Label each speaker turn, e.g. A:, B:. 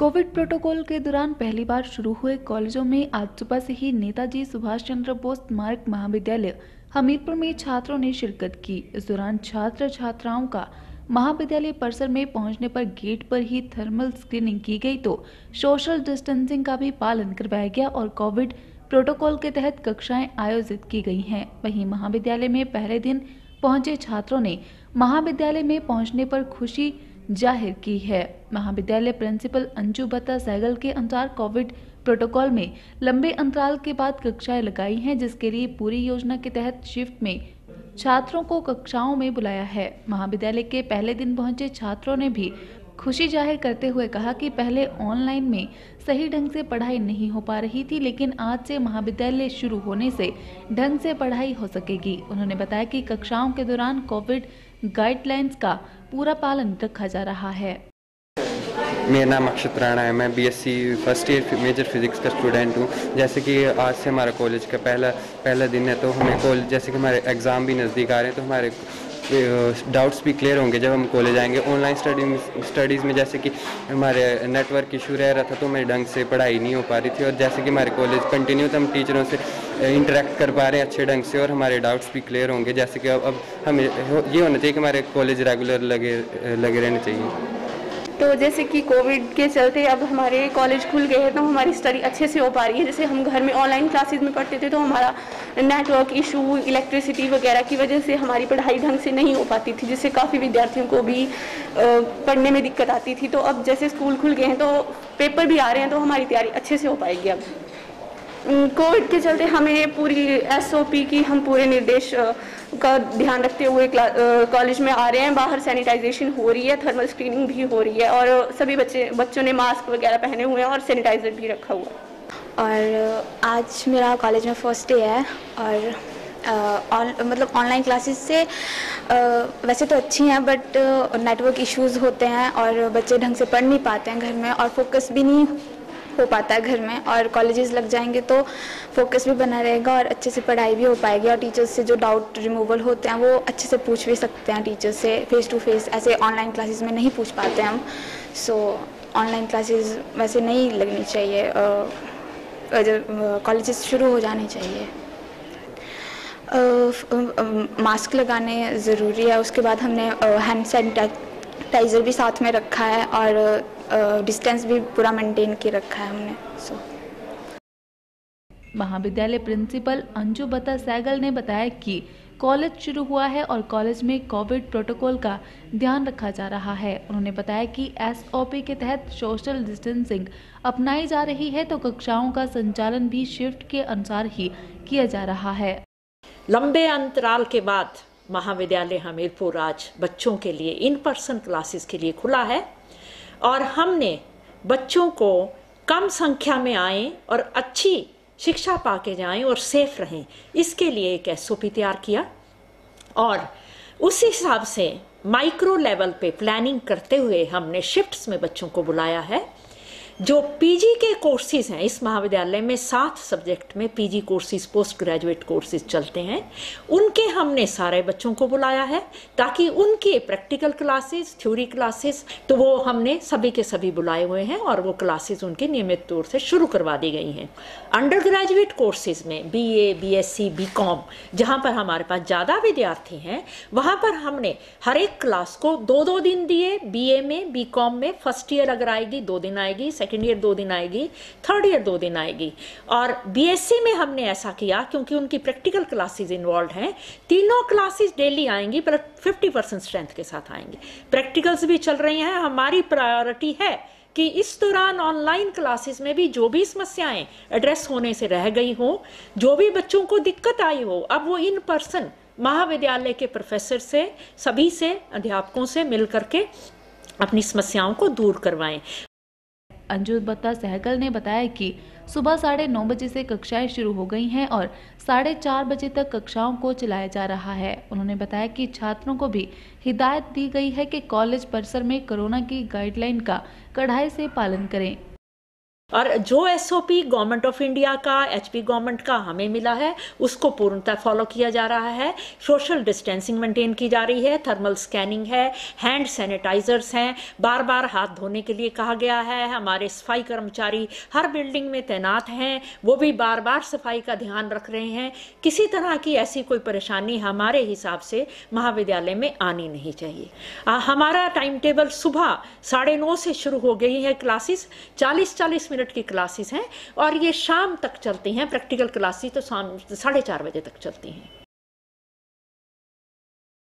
A: Covid protocol के दौरान पहली बार शुरू हुए कॉलेजों में आज सुबह से ही नेताजी सुभाष चंद्र बोस स्मारक महाविद्यालय हमीरपुर में छात्रों ने शिरकत की। इस दौरान छात्र छात्राओं का महाविद्यालय परिसर में पहुंचने पर गेट पर ही थर्मल स्क्रीनिंग की गई तो सोशल डिस्टेंसिंग का भी पालन करवाया गया और कोविड प्रोटोकॉल के तहत कक्षाएं आयोजित की गई हैं। वहीं महाविद्यालय में पहले दिन पहुंचे छात्रों ने महाविद्यालय में पहुंचने पर खुशी जाहिर की है। महाविद्यालय प्रिंसिपल अंजू बत्ता सहगल के अनुसार कोविड प्रोटोकॉल में लंबे अंतराल के बाद कक्षाएं लगाई हैं, जिसके लिए पूरी योजना के तहत शिफ्ट में छात्रों को कक्षाओं में बुलाया है। महाविद्यालय के पहले दिन पहुंचे छात्रों ने भी खुशी जाहिर करते हुए कहा कि पहले ऑनलाइन में सही ढंग से पढ़ाई नहीं हो पा रही थी, लेकिन आज से महाविद्यालय शुरू होने से ढंग से पढ़ाई हो सकेगी। उन्होंने बताया कि कक्षाओं के दौरान कोविड गाइडलाइंस का पूरा पालन रखा जा रहा है।
B: मेरा नाम अक्षत राणा है। मैं BSc first year major physics का स्टूडेंट हूँ। जैसे कि आज से हमारा कॉलेज का पहला दिन है, तो हमें कॉलेज जैसे कि हमारे एग्ज़ाम भी नज़दीक आ रहे हैं, तो हमारे डाउट्स भी क्लियर होंगे जब हम कॉलेज आएंगे। ऑनलाइन स्टडीज़ में जैसे कि हमारे नेटवर्क इशू रह रहा था, तो हमें ढंग से पढ़ाई नहीं हो पा रही थी, और जैसे कि हमारे कॉलेज कंटिन्यू तो हम टीचरों से इंटरेक्ट कर पा रहे हैं अच्छे ढंग से, और हमारे डाउट्स भी क्लियर होंगे। जैसे कि अब हमें ये होना चाहिए कि हमारे कॉलेज रेगुलर लगे रहने चाहिए।
C: तो जैसे कि कोविड के चलते अब हमारे कॉलेज खुल गए हैं, तो हमारी स्टडी अच्छे से हो पा रही है। जैसे हम घर में ऑनलाइन क्लासेस में पढ़ते थे, तो हमारा नेटवर्क इशू, इलेक्ट्रिसिटी वगैरह की वजह से हमारी पढ़ाई ढंग से नहीं हो पाती थी, जिससे काफ़ी विद्यार्थियों को भी पढ़ने में दिक्कत आती थी। तो अब जैसे स्कूल खुल गए हैं, तो पेपर भी आ रहे हैं, तो हमारी तैयारी अच्छे से हो पाएगी। अब कोविड के चलते हमें पूरी एसओपी की हम पूरे निर्देश का ध्यान रखते हुए कॉलेज में आ रहे हैं। बाहर सैनिटाइजेशन हो रही है, थर्मल स्क्रीनिंग भी हो रही है, और सभी बच्चों ने मास्क वगैरह पहने हुए हैं और सैनिटाइजर भी रखा हुआ है।
D: और आज मेरा कॉलेज में फर्स्ट डे है, और मतलब ऑनलाइन क्लासेस से वैसे तो अच्छी हैं, बट नेटवर्क इश्यूज़ होते हैं और बच्चे ढंग से पढ़ नहीं पाते हैं घर में, और फोकस भी नहीं हो पाता है घर में। और कॉलेजेस लग जाएंगे तो फोकस भी बना रहेगा और अच्छे से पढ़ाई भी हो पाएगी, और टीचर्स से जो डाउट रिमूवल होते हैं वो अच्छे से पूछ भी सकते हैं टीचर्स से फेस टू फेस। ऐसे ऑनलाइन क्लासेस में नहीं पूछ पाते हम। सो ऑनलाइन क्लासेस वैसे नहीं लगनी चाहिए, कॉलेजेस शुरू हो जाने चाहिए। मास्क लगाने ज़रूरी है। उसके बाद हमने हैंड सैनिटाइजर भी साथ में रखा है, और डिस्टेंस भी पूरा मेंटेन के रखा है हमने।
A: महाविद्यालय प्रिंसिपल अंजू बत्ता सहगल ने बताया कि कॉलेज शुरू हुआ है और कॉलेज में कोविड प्रोटोकॉल का ध्यान रखा जा रहा है। उन्होंने बताया कि एसओपी के तहत सोशल डिस्टेंसिंग अपनाई जा रही है, तो कक्षाओं का संचालन भी शिफ्ट के अनुसार ही किया जा रहा है।
E: लंबे अंतराल के बाद महाविद्यालय हमीरपुर आज बच्चों के लिए इन पर्सन क्लासेस के लिए खुला है, और हमने बच्चों को कम संख्या में आए और अच्छी शिक्षा पाके जाएं और सेफ रहें, इसके लिए एक एसओपी तैयार किया, और उस हिसाब से माइक्रो लेवल पे प्लानिंग करते हुए हमने शिफ्ट्स में बच्चों को बुलाया है। जो पीजी के कोर्सेज हैं, इस महाविद्यालय में 7 सब्जेक्ट में PG courses, post graduate courses चलते हैं, उनके हमने सारे बच्चों को बुलाया है, ताकि उनके प्रैक्टिकल क्लासेस, थ्योरी क्लासेस, तो वो हमने सभी के सभी बुलाए हुए हैं, और वो क्लासेस उनके नियमित तौर से शुरू करवा दी गई हैं। अंडर ग्रेजुएट कोर्सेज में बीए, बीएससी, बीकॉम, जहाँ पर हमारे पास ज़्यादा विद्यार्थी हैं, वहाँ पर हमने हर एक क्लास को 2-2 दिन दिए। बीए में, बीकॉम में फर्स्ट ईयर अगर आएगी 2 दिन आएगी, सेकेंड ईयर 2 दिन आएगी, थर्ड ईयर 2 दिन आएगी। और बीएससी में हमने ऐसा किया क्योंकि उनकी प्रैक्टिकल क्लासेस इन्वॉल्व हैं, तीनों क्लासेस डेली आएंगी, पर 50% स्ट्रेंथ के साथ आएंगी। प्रैक्टिकल्स भी चल रही हैं। हमारी प्रायोरिटी है कि इस दौरान ऑनलाइन क्लासेस में भी जो भी समस्याएं एड्रेस होने से रह गई हो, जो भी बच्चों को दिक्कत आई हो, अब वो इन पर्सन महाविद्यालय के प्रोफेसर से, सभी से, अध्यापकों से मिल करके अपनी समस्याओं को दूर करवाएं।
A: अंजू बत्ता सहगल ने बताया कि सुबह 9:30 बजे से कक्षाएं शुरू हो गई हैं और 4:30 बजे तक कक्षाओं को चलाया जा रहा है। उन्होंने बताया कि छात्रों को भी हिदायत दी गई है कि कॉलेज परिसर में कोरोना की गाइडलाइन का कड़ाई से पालन करें।
E: और जो SOP गवर्नमेंट ऑफ इंडिया का, HP गवर्नमेंट का हमें मिला है, उसको पूर्णतः फॉलो किया जा रहा है। सोशल डिस्टेंसिंग मेंटेन की जा रही है, थर्मल स्कैनिंग है, हैंड सैनिटाइजर्स हैं, बार बार हाथ धोने के लिए कहा गया है। हमारे सफाई कर्मचारी हर बिल्डिंग में तैनात हैं, वो भी बार बार सफाई का ध्यान रख रहे हैं। किसी तरह की ऐसी कोई परेशानी हमारे हिसाब से महाविद्यालय में आनी नहीं चाहिए। हमारा टाइम टेबल सुबह 9:30 से शुरू हो गई है क्लासेस, 40-40 मिनट की क्लासेस हैं और ये शाम तक चलती हैं। प्रैक्टिकल क्लासेस तो शाम 4:30 बजे तक चलती हैं।